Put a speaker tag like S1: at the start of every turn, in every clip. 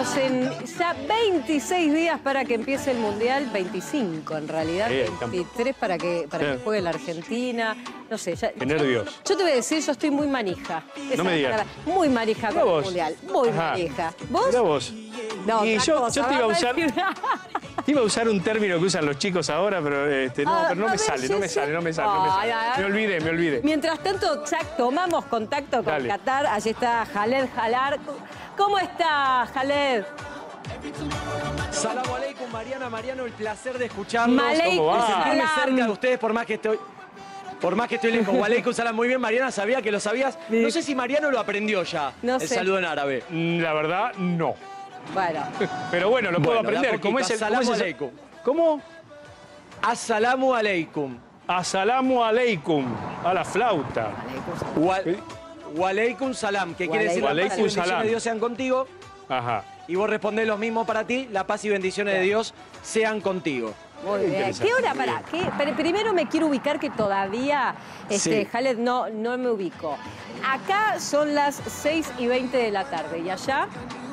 S1: Estamos en ya 26 días para que empiece el Mundial, 25 en realidad, 23 para que juegue la Argentina, no sé. Ya,
S2: qué nervios.
S1: Yo te voy a decir, yo estoy muy manija.
S2: No me digas.
S1: Muy manija con el Mundial, muy manija. ¿Vos?
S2: Mirá vos.
S1: No,
S2: y yo te iba a usar... Iba a usar un término que usan los chicos ahora, pero, pero no me sale. Me olvidé.
S1: Mientras tanto, Chuck, tomamos contacto con Qatar. Allí está Khaled Halar. ¿Cómo está, Khaled?
S3: Salam aleikum, Mariano, el placer de escucharlos.
S1: ¿Cómo va?
S3: De sentirme cerca de ustedes por más que estoy lejos. Aleikum salam, muy bien, Mariana, sabía que lo sabías. No sé si Mariano lo aprendió ya, el saludo en árabe.
S2: La verdad, no.
S1: Bueno.
S2: Pero bueno, lo puedo aprender. ¿Cómo es el
S3: Assalamu aleikum.
S2: ¿Cómo?
S3: Assalamu aleikum.
S2: Assalamu aleikum. A la flauta.
S3: Wa aleikum salam, que quiere decir la paz y bendiciones de Dios sean contigo.
S2: Ajá.
S3: Y vos respondés lo mismo para ti, la paz y bendiciones de Dios sean contigo.
S1: Muy bien. ¿Qué hora para? Primero me quiero ubicar que todavía, Khaled, no me ubico. Acá son las 6:20 de la tarde. ¿Y allá?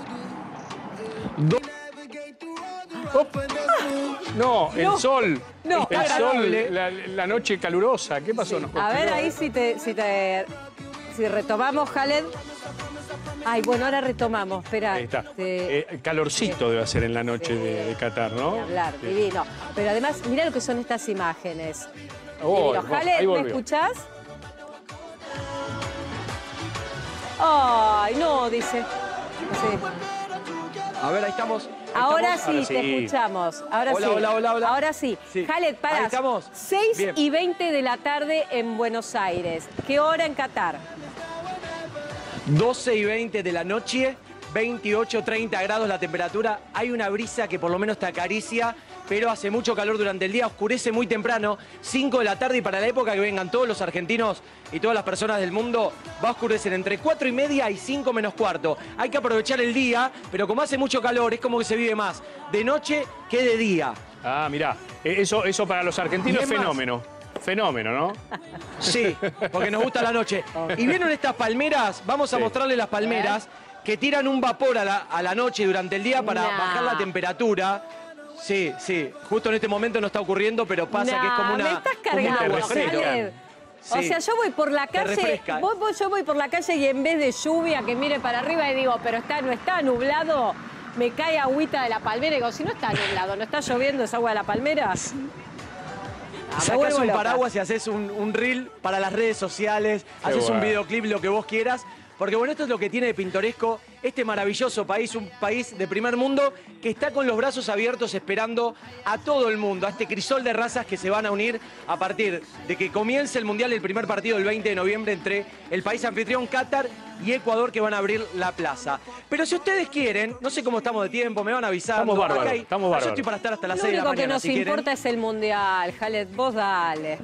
S2: No, el sol.
S1: No,
S2: el sol, la noche calurosa. ¿Qué pasó?
S1: A ver, ahí si retomamos, Khaled. Ay, bueno, ahora retomamos. Espera.
S2: Ahí está. Calorcito debe ser en la noche de Qatar, ¿no?
S1: Hablar, divino. Pero además, mirá lo que son estas imágenes.
S2: Khaled,
S1: ¿me escuchás? Ay, no, dice. Sí.
S3: A ver, ahí estamos.
S1: Ahora sí, te escuchamos. Ahora sí.
S3: Hola.
S1: Ahora sí. Khaled, pará. 6:20 de la tarde en Buenos Aires. ¿Qué hora en Qatar?
S3: 12:20 de la noche, 28-30 grados la temperatura. Hay una brisa que por lo menos te acaricia, pero hace mucho calor durante el día. Oscurece muy temprano, 5 de la tarde, y para la época que vengan todos los argentinos y todas las personas del mundo, va a oscurecer entre 4:30 y 5 menos cuarto. Hay que aprovechar el día, pero como hace mucho calor, es como que se vive más de noche que de día.
S2: Ah, mirá, eso para los argentinos es fenómeno. Fenómeno, ¿no?
S3: Sí, porque nos gusta la noche. Y vieron estas palmeras, vamos a mostrarles las palmeras que tiran un vapor a la noche durante el día para bajar la temperatura. Sí, justo en este momento no está ocurriendo, pero pasa que es como una...
S1: me estás cargando, Khaled. Sí. O sea, yo voy por la calle, yo voy por la calle y en vez de lluvia que mire para arriba y digo, pero no está nublado, me cae agüita de la palmera y digo, si no está nublado, no está lloviendo, es agua de la palmera.
S3: Sacás un paraguas y haces un reel para las redes sociales, haces un videoclip, lo que vos quieras. Porque bueno, esto es lo que tiene de pintoresco este maravilloso país, un país de primer mundo que está con los brazos abiertos esperando a todo el mundo, a este crisol de razas que se van a unir a partir de que comience el Mundial, el primer partido el 20 de noviembre entre el país anfitrión Qatar y Ecuador, que van a abrir la plaza. Pero si ustedes quieren, no sé cómo estamos de tiempo, me van avisando.
S2: Estamos bárbaros.
S3: Yo estoy para estar hasta las 6 de la mañana.
S1: Lo único que nos importa es el Mundial, Khaled, vos dale.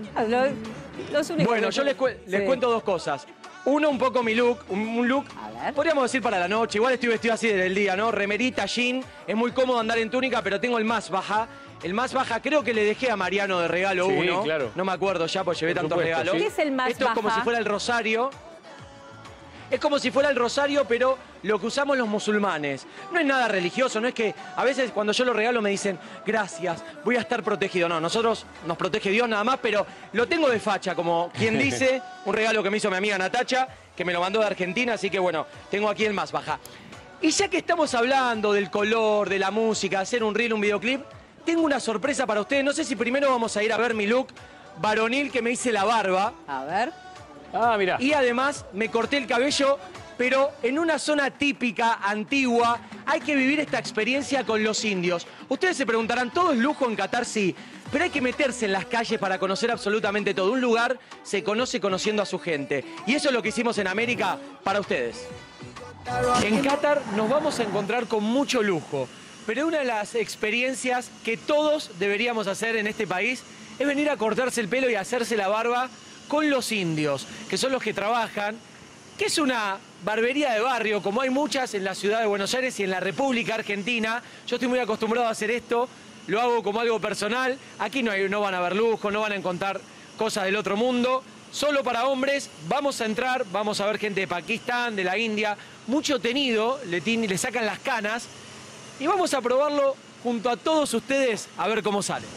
S3: Bueno, yo les cuento dos cosas. Uno, un poco mi look, un look, podríamos decir para la noche. Igual estoy vestido así desde el día, ¿no? Remerita, jean, es muy cómodo andar en túnica, pero tengo el más baja. El más baja creo que le dejé a Mariano de regalo uno.
S2: Claro.
S3: No me acuerdo ya, porque llevé tantos regalos.
S1: ¿Qué es el más baja?
S3: Esto es como si fuera el rosario. Es como si fuera el rosario, pero lo que usamos los musulmanes. No es nada religioso, no es que a veces cuando yo lo regalo me dicen, gracias, voy a estar protegido. No, nosotros nos protege Dios nada más, pero lo tengo de facha, como quien dice, un regalo que me hizo mi amiga Natacha, que me lo mandó de Argentina, así que bueno, tengo aquí el más baja. Y ya que estamos hablando del color, de la música, hacer un reel, un videoclip, tengo una sorpresa para ustedes. No sé si primero vamos a ir a ver mi look varonil, que me hice la barba.
S1: A ver.
S2: Ah, mira.
S3: Y además me corté el cabello, pero en una zona típica, antigua. Hay que vivir esta experiencia con los indios. Ustedes se preguntarán, ¿todo es lujo en Qatar? Sí, pero hay que meterse en las calles para conocer absolutamente todo. Un lugar se conoce conociendo a su gente. Y eso es lo que hicimos en América para ustedes. En Qatar nos vamos a encontrar con mucho lujo, pero una de las experiencias que todos deberíamos hacer en este país es venir a cortarse el pelo y hacerse la barba con los indios, que son los que trabajan, que es una barbería de barrio, como hay muchas en la ciudad de Buenos Aires y en la República Argentina. Yo estoy muy acostumbrado a hacer esto, lo hago como algo personal. Aquí no van a ver lujo, no van a encontrar cosas del otro mundo. Solo para hombres, vamos a entrar, vamos a ver gente de Pakistán, de la India, mucho tenido, le sacan las canas, y vamos a probarlo junto a todos ustedes a ver cómo sale.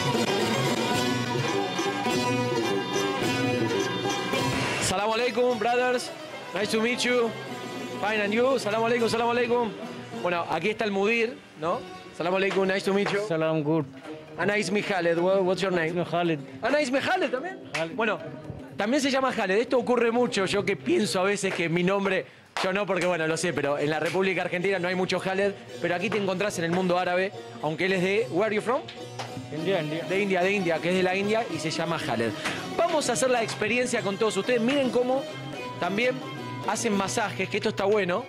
S3: Salam alaikum, brothers. Nice to meet you. Fine, and you? Salam alaikum, salam alaikum. Bueno, aquí está el mudir, ¿no? Salam alaikum, nice to meet you.
S4: Salam, good.
S3: Anais Khaled, what's your name?
S4: Khaled.
S3: Anais Khaled también.
S4: Khaled.
S3: Bueno, también se llama Khaled. Esto ocurre mucho. Yo que pienso a veces que mi nombre, yo no porque bueno, lo sé, pero en la República Argentina no hay mucho Khaled, pero aquí te encontrás en el mundo árabe, aunque él es de, where are you from?
S4: India.
S3: De India, que es de la India y se llama Khaled. Vamos a hacer la experiencia con todos ustedes. Miren cómo también hacen masajes, que esto está bueno.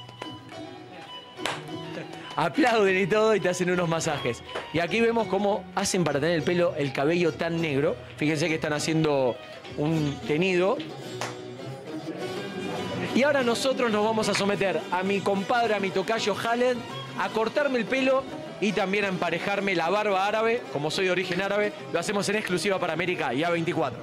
S3: Aplauden y todo y te hacen unos masajes. Y aquí vemos cómo hacen para tener el cabello tan negro. Fíjense que están haciendo un tenido. Y ahora nosotros nos vamos a someter a mi compadre, a mi tocayo Khaled, a cortarme el pelo y también a emparejarme la barba árabe. Como soy de origen árabe, lo hacemos en exclusiva para América y A24.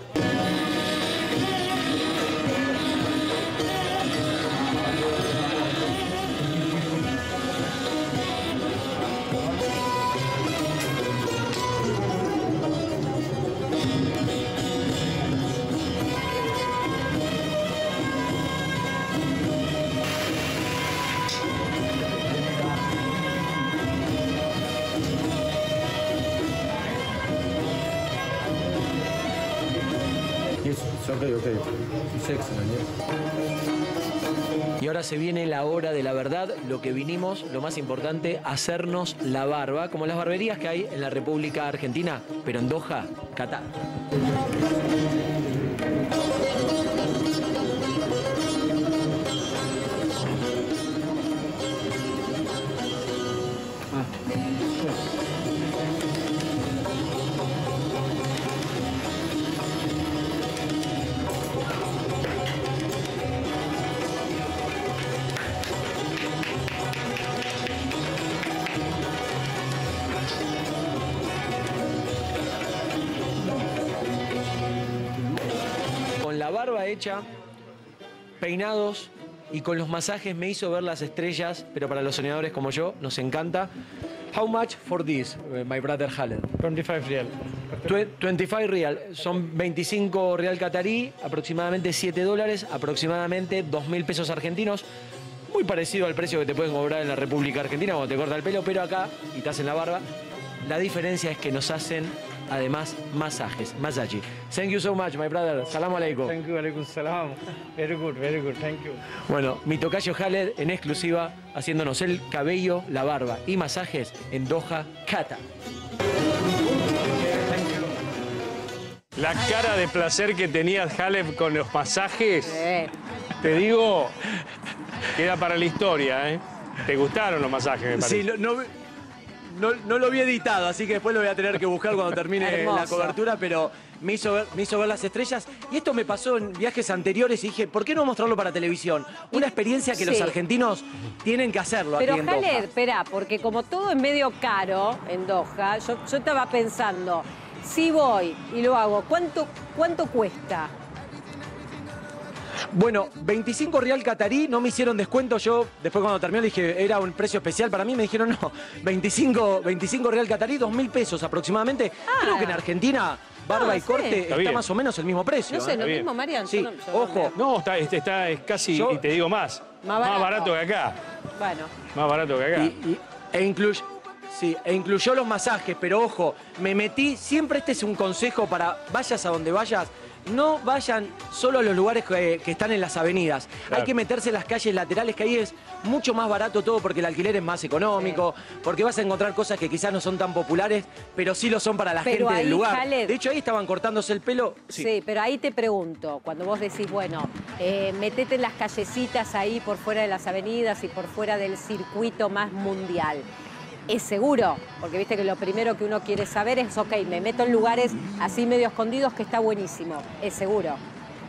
S3: Y ahora se viene la hora de la verdad, lo que vinimos, lo más importante, hacernos la barba, como las barberías que hay en la República Argentina, pero en Doha, Qatar. La barba hecha, peinados y con los masajes me hizo ver las estrellas, pero para los soñadores como yo nos encanta. How much for this, my brother Khaled?
S4: 25 real.
S3: 25 real, son 25 real catarí, aproximadamente $7, aproximadamente 2.000 pesos argentinos. Muy parecido al precio que te pueden cobrar en la República Argentina cuando te corta el pelo, pero acá, y te hacen la barba, la diferencia es que nos hacen además masajes, masaji. Thank you so much, my brother. Salam alaikum.
S4: Thank you, alaikum salam. Very good, thank you.
S3: Bueno, mi tocayo Khaled en exclusiva haciéndonos el cabello, la barba y masajes en Doha, Qatar.
S2: La cara de placer que tenía Khaled con los masajes, te digo, queda para la historia, ¿eh? ¿Te gustaron los masajes, me parece?
S3: Sí, no lo vi editado, así que después lo voy a tener que buscar cuando termine la cobertura, pero me hizo ver las estrellas. Y esto me pasó en viajes anteriores y dije, ¿por qué no mostrarlo para televisión? Una experiencia que los argentinos tienen que hacerlo
S1: pero
S3: aquí en Doha.
S1: Khaled, espera, porque como todo es medio caro en Doha, yo estaba pensando, si voy y lo hago, ¿cuánto cuesta?
S3: Bueno, 25 real catarí, no me hicieron descuento. Yo, después cuando terminé, dije, era un precio especial para mí. Me dijeron, no, 25 real catarí, 2.000 pesos aproximadamente. Creo que en Argentina, barba y corte está más o menos el mismo precio.
S1: No sé, lo mismo, Marian.
S3: Sí, ojo.
S2: No, está casi, y te digo más barato que acá.
S1: Bueno.
S2: Más barato que acá.
S3: E incluyó los masajes, pero ojo, me metí, siempre este es un consejo para vayas a donde vayas, no vayan solo a los lugares que están en las avenidas. Claro. Hay que meterse en las calles laterales, que ahí es mucho más barato todo porque el alquiler es más económico, porque vas a encontrar cosas que quizás no son tan populares, pero sí lo son para la gente del lugar. Khaled, de hecho, ahí estaban cortándose el pelo.
S1: Sí, pero ahí te pregunto, cuando vos decís, bueno, metete en las callecitas ahí por fuera de las avenidas y por fuera del circuito más mundial. ¿Es seguro? Porque viste que lo primero que uno quiere saber es, ok, me meto en lugares así medio escondidos que está buenísimo. ¿Es seguro?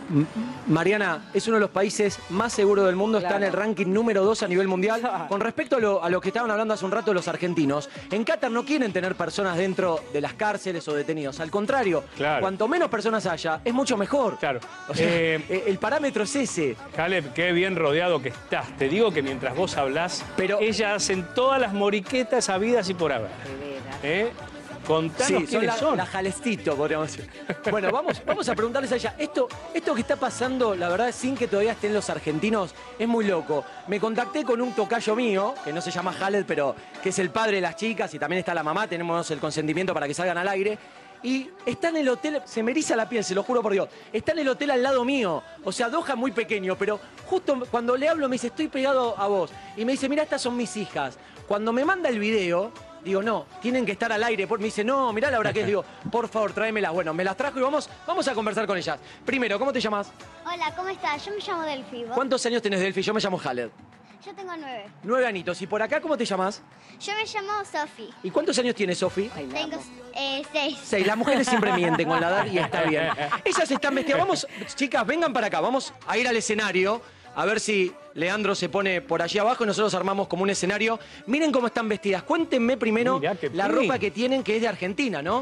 S3: Mariana, es uno de los países más seguros del mundo, está en el ranking número 2 a nivel mundial. Con respecto a lo que estaban hablando hace un rato los argentinos, en Qatar no quieren tener personas dentro de las cárceles o detenidos. Al contrario, cuanto menos personas haya, es mucho mejor.
S2: Claro.
S3: O sea, el parámetro es ese.
S2: Caleb, qué bien rodeado que estás. Te digo que mientras vos hablás, ellas hacen todas las moriquetas habidas y por haber. Contanos quiénes son.
S3: La Jalestito, podríamos decir. Bueno, vamos a preguntarles a ella. Esto que está pasando, la verdad, sin que todavía estén los argentinos, es muy loco. Me contacté con un tocayo mío, que no se llama Jaled, pero que es el padre de las chicas y también está la mamá. Tenemos el consentimiento para que salgan al aire. Y está en el hotel, se me eriza la piel, se lo juro por Dios. Está en el hotel al lado mío. O sea, Doha muy pequeño, pero justo cuando le hablo me dice, estoy pegado a vos. Y me dice, mira, estas son mis hijas. Cuando me manda el video, digo, no, tienen que estar al aire. Me dice, no, mirá la hora que es. Digo, por favor, tráemelas. Bueno, me las trajo y vamos a conversar con ellas. Primero, ¿cómo te llamas?
S5: Hola, ¿cómo estás? Yo me llamo Delphi. ¿Vos?
S3: ¿Cuántos años tenés, Delphi? Yo me llamo Jaled.
S5: Yo tengo 9.
S3: 9 añitos. ¿Y por acá cómo te llamas?
S5: Yo me llamo Sofi.
S3: ¿Y cuántos años tienes, Sofi?
S5: Tengo 6.
S3: 6. Las mujeres siempre mienten con la edad y está bien. Ellas están vestidas. Vamos, chicas, vengan para acá. Vamos a ir al escenario. A ver si Leandro se pone por allí abajo y nosotros armamos como un escenario. Miren cómo están vestidas. Cuéntenme primero la ropa que tienen, que es de Argentina, ¿no?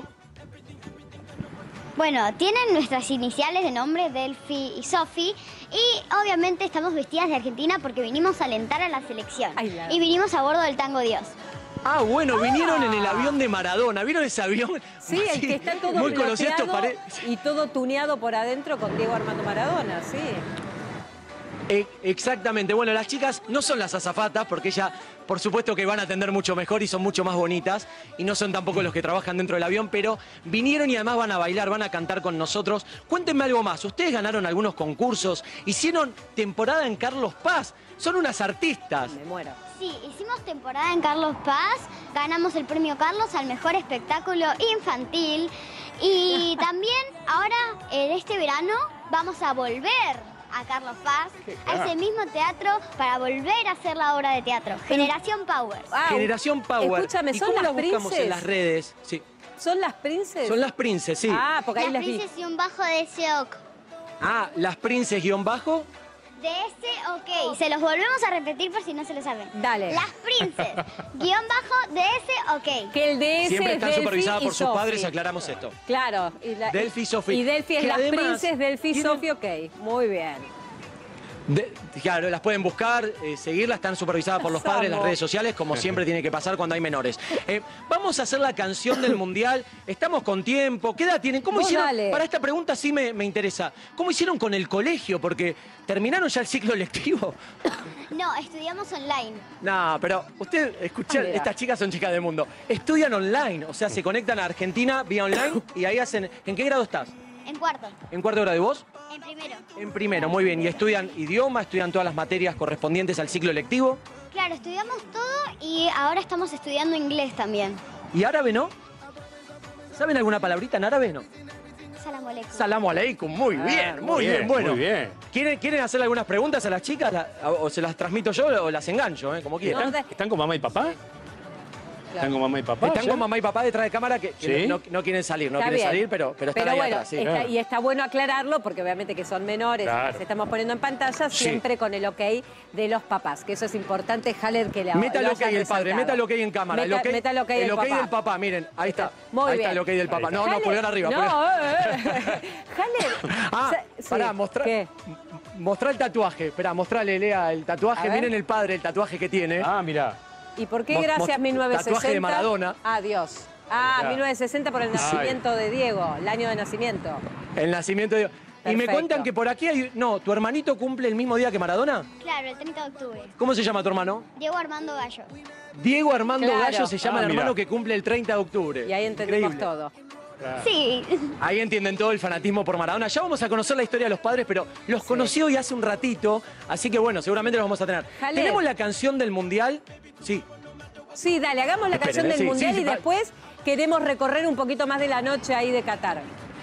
S5: Bueno, tienen nuestras iniciales de nombre, Delphi y Sofi. Y obviamente estamos vestidas de Argentina porque vinimos a alentar a la selección. Y vinimos a bordo del Tango Dios.
S3: Ah, bueno, vinieron en el avión de Maradona. ¿Vieron ese avión?
S1: Sí, el que está todo
S3: muy
S1: plateado y todo tuneado por adentro con Diego Armando Maradona, sí.
S3: Exactamente. Bueno, las chicas no son las azafatas porque ellas, por supuesto que van a atender mucho mejor y son mucho más bonitas. Y no son tampoco los que trabajan dentro del avión, pero vinieron y además van a bailar, van a cantar con nosotros. Cuéntenme algo más. Ustedes ganaron algunos concursos, hicieron temporada en Carlos Paz. Son unas artistas.
S1: Me muero.
S5: Sí, hicimos temporada en Carlos Paz. Ganamos el premio Carlos al mejor espectáculo infantil. Y también ahora, en este verano, vamos a volver a Carlos Paz, a ese mismo teatro, para volver a hacer la obra de teatro. Generación Power.
S3: Generación Power.
S1: Escúchame,
S3: ¿Y
S1: ¿son
S3: cómo
S1: las
S3: las buscamos
S1: princes?
S3: en las redes? Sí.
S1: ¿Son las princes?
S3: Son las princes, sí.
S1: Ah, porque ahí
S5: Las
S1: las vi.
S5: princes y un bajo de ese ok.
S3: Ah, las princes guión bajo.
S5: De ese ok. Se los volvemos a repetir por si no se lo saben.
S1: Dale.
S5: Las princes, guión bajo de ese ok.
S1: Que el DS
S3: Siempre
S1: es
S3: están
S1: Delphi
S3: supervisadas
S1: y
S3: por sus
S1: Sofi.
S3: padres, aclaramos esto.
S1: Claro.
S3: Delphi y Sofi.
S1: Y Delphi es
S3: Que
S1: las
S3: además
S1: princes, Delphi y
S3: tienen-
S1: Sofi, ok. Muy bien.
S3: Claro, las pueden buscar, seguirlas, están supervisadas por los padres en las redes sociales, como siempre tiene que pasar cuando hay menores. Vamos a hacer la canción del Mundial, estamos con tiempo, ¿qué edad tienen? ¿Cómo
S1: Vos
S3: hicieron?
S1: dale.
S3: Para esta pregunta sí me interesa. ¿Cómo hicieron con el colegio? Porque terminaron ya el ciclo lectivo.
S5: No, estudiamos online.
S3: No, pero usted, escucha,
S1: mira.
S3: estas chicas son chicas del mundo. Estudian online, o sea, se conectan a Argentina vía online y ahí hacen... ¿En qué grado estás?
S5: En cuarto.
S3: ¿En cuarto grado de vos?
S5: En primero.
S3: En primero, muy bien. ¿Y estudian idioma? ¿Estudian todas las materias correspondientes al ciclo lectivo?
S5: Claro, estudiamos todo y ahora estamos estudiando inglés también.
S3: ¿Y árabe no? ¿Saben alguna palabrita en árabe? No.
S5: Salam aleikum.
S3: Salamu aleikum, muy bien, muy bien. Bueno,
S2: muy bien.
S3: ¿Quieren hacerle algunas preguntas a las chicas? ¿O se las transmito yo o las engancho, como quieran?
S2: ¿Están con mamá y papá? ¿Están con mamá y papá?
S3: Están
S2: ya?
S3: con mamá y papá detrás de cámara que
S2: ¿Sí?
S3: no quieren salir,
S1: Está bien.
S3: pero están ahí
S1: bueno,
S3: atrás. Sí.
S1: y está bueno aclararlo porque obviamente que son menores,
S2: Claro.
S1: las estamos poniendo en pantalla siempre con el ok de los papás, que eso es importante, Jaled, que le
S3: Meta
S1: lo
S3: lo que hay
S1: hayan
S3: el padre,
S1: resaltado.
S3: meta lo que hay en cámara.
S1: Meta lo que hay
S3: el
S1: del
S3: ok
S1: papá.
S3: del papá, miren, ahí está.
S1: Muy
S3: ahí
S1: bien.
S3: está el ok del papá. No,
S1: Jaled,
S3: pulgar arriba.
S1: No,
S3: pulgar.
S1: Jaled. Sí,
S3: Pará, mostrá el tatuaje. Esperá, mostrale, Lea, el tatuaje.
S1: A ver.
S3: Miren el padre, el tatuaje que tiene.
S2: Ah, mirá.
S1: ¿Y por qué
S3: Mo-
S1: gracias
S3: mo-
S1: 1960?
S3: tatuaje de Maradona.
S1: Ah, Dios. Ah,
S2: Mirá.
S1: 1960 por el nacimiento de Diego, el año de nacimiento.
S3: El nacimiento de... Y me
S1: Perfecto.
S3: cuentan que por aquí hay... No, ¿tu hermanito cumple el mismo día que Maradona?
S5: Claro, el 30 de octubre.
S3: ¿Cómo se llama tu hermano?
S5: Diego Armando Gallo.
S3: Diego Armando
S1: Claro.
S3: Gallo se llama el
S2: mirá.
S3: hermano que cumple el 30 de octubre.
S1: Y ahí entendimos
S3: Increíble.
S1: todo.
S5: Sí.
S3: Ahí entienden todo el fanatismo por Maradona. Ya vamos a conocer la historia de los padres, pero los conocí hoy hace un ratito, así que bueno, seguramente los vamos a tener.
S1: Jaled.
S3: Tenemos la canción del Mundial. Sí.
S1: Sí, dale, hagamos la
S3: Esperen,
S1: canción del
S3: sí,
S1: Mundial
S3: sí,
S1: y
S3: va.
S1: después queremos recorrer un poquito más de la noche ahí de Qatar.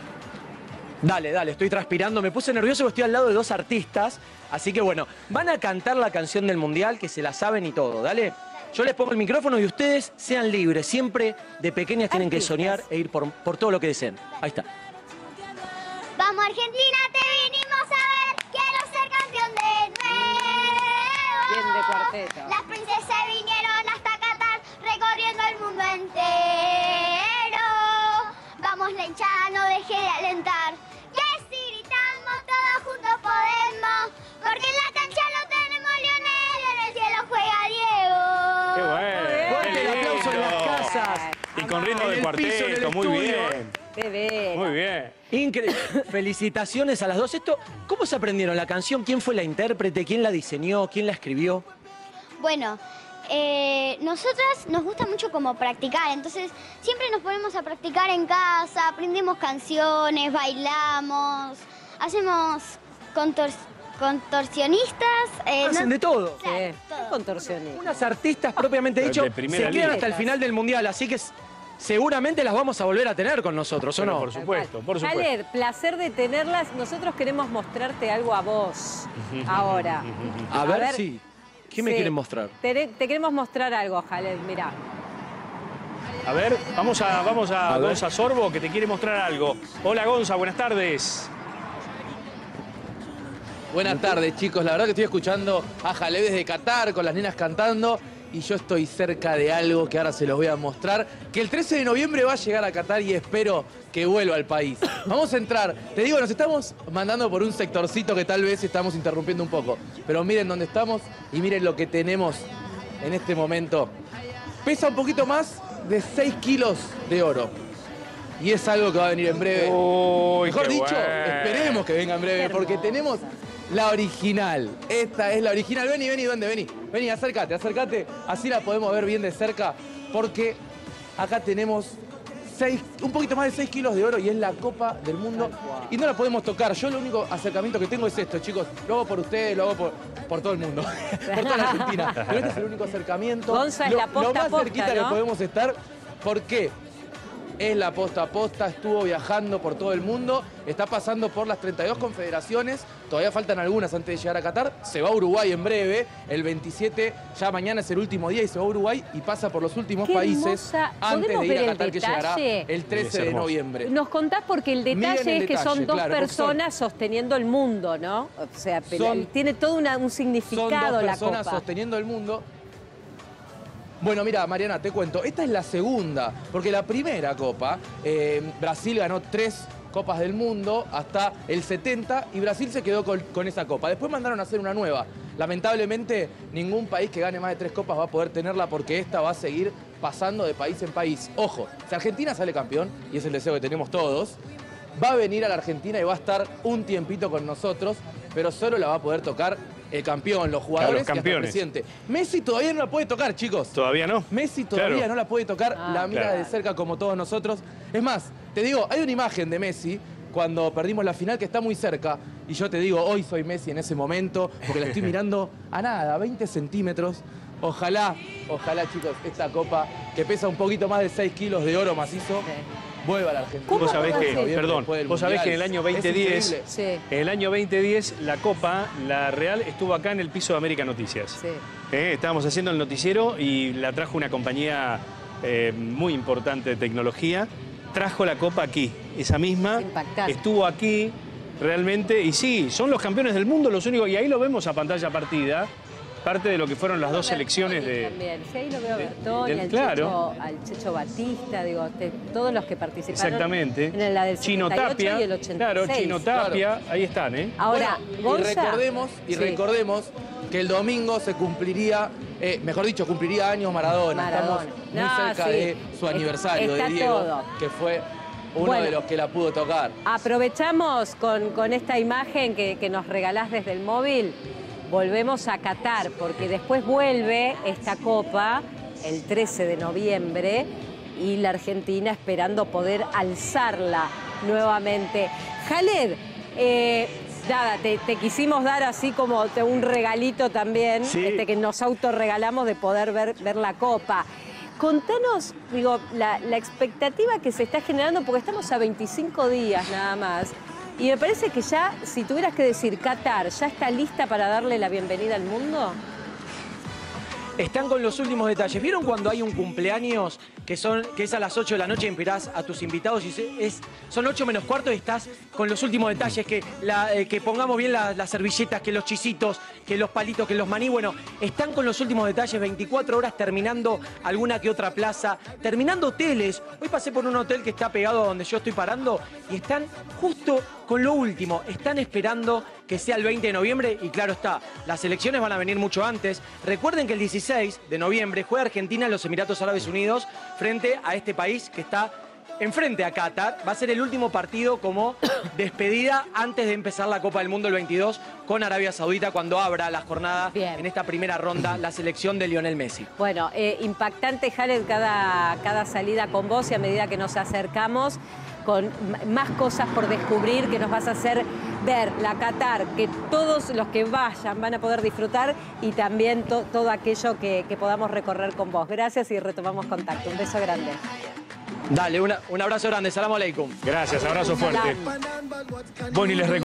S3: Dale, estoy transpirando. Me puse nervioso porque estoy al lado de dos artistas. Así que bueno, van a cantar la canción del Mundial, que se la saben y todo. Dale. Yo les pongo el micrófono y ustedes sean libres. Siempre de pequeñas tienen que soñar e ir por todo lo que deseen. Ahí está.
S5: Vamos Argentina, te vinimos a
S1: Bien de cuarteto.
S5: Las princesas vinieron hasta Qatar, recorriendo el mundo entero. Vamos, la hinchada, no deje de alentar. Que si gritamos todos juntos podemos, porque en la cancha lo tenemos Lionel y en el cielo juega Diego.
S2: ¡Qué bueno!
S3: Fuerte el aplauso en las casas.
S2: Y con ritmo
S3: En
S2: de
S3: el piso, en el
S2: cuarteto, muy
S3: estudio.
S2: bien.
S1: Qué bien.
S2: Muy bien.
S3: Increíble. Felicitaciones a las dos. ¿Cómo se aprendieron la canción? ¿Quién fue la intérprete? ¿Quién la diseñó? ¿Quién la escribió?
S5: Bueno, nosotras nos gusta mucho como practicar, entonces siempre nos ponemos a practicar en casa, aprendemos canciones, bailamos, hacemos contorsionistas.
S3: Hacen de todo.
S1: Sí.
S5: todo.
S1: Contorsionista.
S3: Unas artistas propiamente
S2: De
S3: dicho
S2: primera
S3: se quedan
S2: línea.
S3: hasta el final del Mundial, así que seguramente las vamos a volver a tener con nosotros, ¿o
S2: Bueno,
S3: no?
S2: por supuesto, por supuesto.
S1: Khaled, placer de tenerlas. Nosotros queremos mostrarte algo a vos ahora.
S3: A ver, sí. ¿Qué me
S1: Sí.
S3: quieren mostrar?
S1: Te queremos mostrar algo, Khaled, mirá.
S2: A ver, vamos a
S3: A ver.
S2: Gonza Sorbo, que te quiere mostrar algo. Hola, Gonza, buenas tardes.
S6: Buenas tardes, chicos. La verdad que estoy escuchando a Khaled desde Qatar con las nenas cantando y yo estoy cerca de algo que ahora se los voy a mostrar, que el 13 de noviembre va a llegar a Qatar y espero que vuelva al país. Vamos a entrar. Te digo, nos estamos mandando por un sectorcito que tal vez estamos interrumpiendo un poco, pero miren dónde estamos y miren lo que tenemos en este momento. Pesa un poquito más de 6 kilos de oro. Y es algo que va a venir en breve.
S2: Uy,
S6: Mejor
S2: qué
S6: dicho,
S2: bueno.
S6: esperemos que venga en breve,
S1: Qué
S6: porque
S1: hermosa.
S6: tenemos la original. Esta es la original. Vení, duende, vení. Vení, acércate. Así la podemos ver bien de cerca, porque acá tenemos un poquito más de 6 kilos de oro y es la Copa del Mundo. Y no la podemos tocar. Yo el único acercamiento que tengo es esto, chicos. Lo hago por ustedes, lo hago por todo el mundo. Por toda la Argentina. Pero este es el único acercamiento.
S1: Gonza, es
S6: Lo-
S1: la posta
S6: Lo más
S1: a posta,
S6: cerquita
S1: ¿no?
S6: que podemos estar. ¿Por qué? Es la posta a posta, estuvo viajando por todo el mundo, está pasando por las 32 confederaciones, todavía faltan algunas antes de llegar a Qatar, se va a Uruguay en breve, el 27, ya mañana es el último día y se va a Uruguay y pasa por los últimos
S1: Qué
S6: países
S1: hermosa.
S6: antes
S1: ¿Podemos
S6: de ir
S1: ver
S6: a
S1: el
S6: Qatar que llegará
S1: detalle?
S6: el 13
S2: Es
S6: de
S2: hermoso.
S6: noviembre.
S1: Nos contás porque el detalle
S6: Miren el
S1: es que son
S6: detalle,
S1: dos
S6: claro, porque son-
S1: personas sosteniendo el mundo, ¿no? O sea,
S6: Son-
S1: tiene todo un
S6: Son
S1: significado
S6: dos
S1: la
S6: personas
S1: copa.
S6: sosteniendo el mundo. Bueno, mira, Mariana, te cuento. Esta es la segunda, porque la primera copa, Brasil ganó 3 copas del mundo hasta el 70 y Brasil se quedó con esa copa. Después mandaron a hacer una nueva. Lamentablemente, ningún país que gane más de 3 copas va a poder tenerla porque esta va a seguir pasando de país en país. Ojo, si Argentina sale campeón, y es el deseo que tenemos todos, va a venir a la Argentina y va a estar un tiempito con nosotros, pero solo la va a poder tocar el campeón, los jugadores
S2: los
S6: y hasta el
S2: campeones.
S6: presidente. Messi todavía no la puede tocar, chicos.
S2: ¿Todavía no?
S6: Messi todavía
S2: Claro.
S6: no la puede tocar, la mira
S2: Claro.
S6: de cerca como todos nosotros. Es más, te digo, hay una imagen de Messi cuando perdimos la final que está muy cerca y yo te digo, hoy soy Messi en ese momento porque la estoy mirando a nada, 20 centímetros. Ojalá, chicos, esta copa que pesa un poquito más de 6 kilos de oro macizo, vuelva a la Argentina.
S1: ¿Cómo
S2: Vos sabés
S1: hace?
S2: que, perdón,
S6: Después del
S2: vos sabés
S6: Mundial.
S2: que en el año
S6: Es
S2: 2010,
S6: increíble.
S1: Sí.
S2: en el año 2010 la Copa, la Real, estuvo acá en el piso de América Noticias.
S1: Sí.
S2: Estábamos haciendo el noticiero y la trajo una compañía muy importante de tecnología. Trajo la Copa aquí, esa misma.
S1: Es impactante.
S2: Estuvo aquí realmente y sí, son los campeones del mundo los únicos. Y ahí lo vemos a pantalla partida. Parte de lo que fueron las dos selecciones de...
S1: También. Sí, ahí lo veo a Bertoni,
S2: claro.
S1: al Checho Batista, digo, todos los que participaron.
S2: Exactamente.
S1: En la del
S2: Chino
S1: 78
S2: Tapia.
S1: y el 86.
S2: Claro, Chino Tapia. Ahí están, ¿eh?
S1: Ahora,
S6: Bueno,
S1: Gonza,
S6: y
S1: sí.
S6: recordemos que el domingo se cumpliría, mejor dicho, cumpliría años Maradona.
S1: Maradona.
S6: Estamos muy
S1: No,
S6: cerca
S1: sí.
S6: de su aniversario
S1: Está
S6: de Diego,
S1: todo.
S6: que fue uno
S1: Bueno.
S6: de los que la pudo tocar.
S1: Aprovechamos con esta imagen que nos regalás desde el móvil, volvemos a Qatar, porque después vuelve esta copa el 13 de noviembre y la Argentina esperando poder alzarla nuevamente. Khaled, nada, te quisimos dar así como un regalito también,
S3: Sí.
S1: que nos autorregalamos de poder ver la copa. Contanos, digo, la expectativa que se está generando, porque estamos a 25 días nada más, y me parece que ya, si tuvieras que decir, Qatar, ¿ya está lista para darle la bienvenida al mundo?
S3: están con los últimos detalles. ¿Vieron cuando hay un cumpleaños que es a las 8 de la noche y esperás a tus invitados y son 8 menos cuarto y estás con los últimos detalles? Que pongamos bien las servilletas, que los chisitos, que los palitos, que los maní. Bueno, están con los últimos detalles, 24 horas terminando alguna que otra plaza, terminando hoteles. Hoy pasé por un hotel que está pegado a donde yo estoy parando y están justo con lo último. Están esperando que sea el 20 de noviembre y claro está, las elecciones van a venir mucho antes. Recuerden que el 16 de noviembre juega Argentina en los Emiratos Árabes Unidos frente a este país que está enfrente a Qatar. Va a ser el último partido como despedida antes de empezar la Copa del Mundo el 22 con Arabia Saudita cuando abra la jornada en esta primera ronda la selección de Lionel Messi.
S1: Bueno, impactante, Jared, cada salida con vos y a medida que nos acercamos con más cosas por descubrir que nos vas a hacer ver la Qatar, que todos los que vayan van a poder disfrutar y también todo aquello que podamos recorrer con vos. Gracias y retomamos contacto. Un beso grande.
S3: Dale, un abrazo grande. Salam aleikum.
S2: Gracias, abrazo fuerte.
S1: Salam.
S2: Bueno, y les